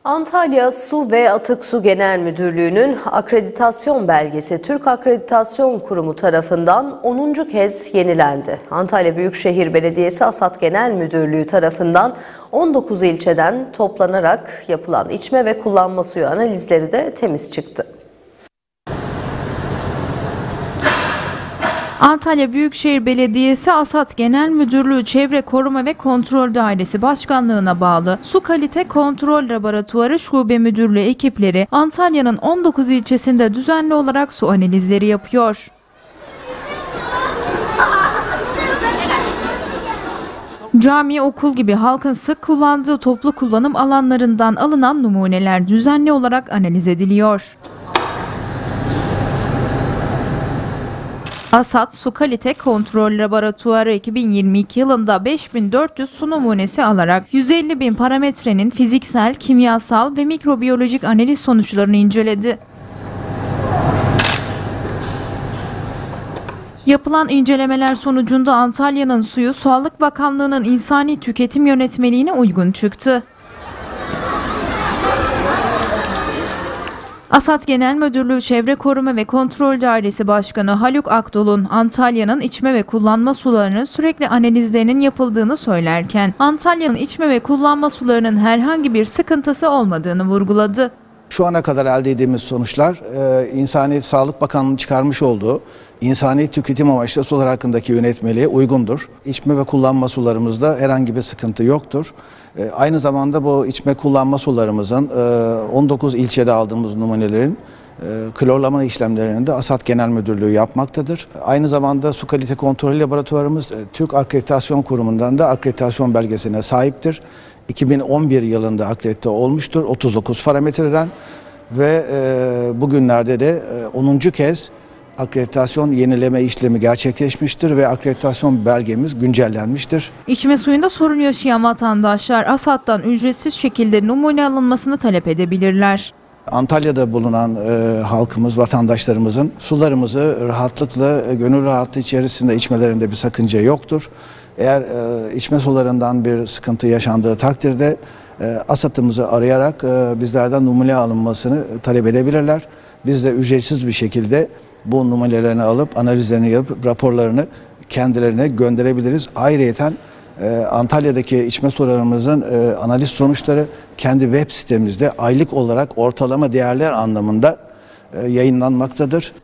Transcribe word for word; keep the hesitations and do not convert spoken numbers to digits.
Antalya Su ve Atık Su Genel Müdürlüğü'nün akreditasyon belgesi Türk Akreditasyon Kurumu tarafından onuncu kez yenilendi. Antalya Büyükşehir Belediyesi ASAD Genel Müdürlüğü tarafından on dokuz ilçeden toplanarak yapılan içme ve kullanma suyu analizleri de temiz çıktı. Antalya Büyükşehir Belediyesi ASAD Genel Müdürlüğü Çevre Koruma ve Kontrol Dairesi Başkanlığı'na bağlı Su Kalite Kontrol Laboratuvarı Şube Müdürlüğü ekipleri Antalya'nın on dokuz ilçesinde düzenli olarak su analizleri yapıyor. Cami, okul gibi halkın sık kullandığı toplu kullanım alanlarından alınan numuneler düzenli olarak analiz ediliyor. ASAD Su Kalite Kontrol Laboratuvarı iki bin yirmi iki yılında beş bin dört yüz su numunesi alarak yüz elli bin parametrenin fiziksel, kimyasal ve mikrobiyolojik analiz sonuçlarını inceledi. Yapılan incelemeler sonucunda Antalya'nın suyu Sağlık Bakanlığı'nın insani tüketim yönetmeliğine uygun çıktı. ASAD Genel Müdürlüğü Çevre Koruma ve Kontrol Dairesi Başkanı Haluk Akdol'un Antalya'nın içme ve kullanma sularının sürekli analizlerinin yapıldığını söylerken Antalya'nın içme ve kullanma sularının herhangi bir sıkıntısı olmadığını vurguladı. Şu ana kadar elde ettiğimiz sonuçlar e, İnsani Sağlık Bakanlığı'nın çıkarmış olduğu insani tüketim amaçlı sular hakkındaki yönetmeliğe uygundur. İçme ve kullanma sularımızda herhangi bir sıkıntı yoktur. E, aynı zamanda bu içme kullanma sularımızın e, on dokuz ilçede aldığımız numunelerin e, klorlama işlemlerini de ASAD Genel Müdürlüğü yapmaktadır. Aynı zamanda Su Kalite Kontrol Laboratuvarımız e, Türk Akreditasyon Kurumu'ndan da akreditasyon belgesine sahiptir. iki bin on bir yılında akredite olmuştur otuz dokuz parametreden ve e, bugünlerde de e, onuncu kez akreditasyon yenileme işlemi gerçekleşmiştir ve akreditasyon belgemiz güncellenmiştir. İçme suyunda sorun yaşayan vatandaşlar ASAD'dan ücretsiz şekilde numune alınmasını talep edebilirler. Antalya'da bulunan e, halkımız, vatandaşlarımızın sularımızı rahatlıkla, e, gönül rahatlığı içerisinde içmelerinde bir sakınca yoktur. Eğer e, içme sularından bir sıkıntı yaşandığı takdirde e, ASAD'ımızı arayarak e, bizlerden numune alınmasını talep edebilirler. Biz de ücretsiz bir şekilde bu numunelerini alıp analizlerini yapıp raporlarını kendilerine gönderebiliriz. Ayrıyeten e, Antalya'daki içme sularımızın e, analiz sonuçları kendi web sitemizde aylık olarak ortalama değerler anlamında e, yayınlanmaktadır.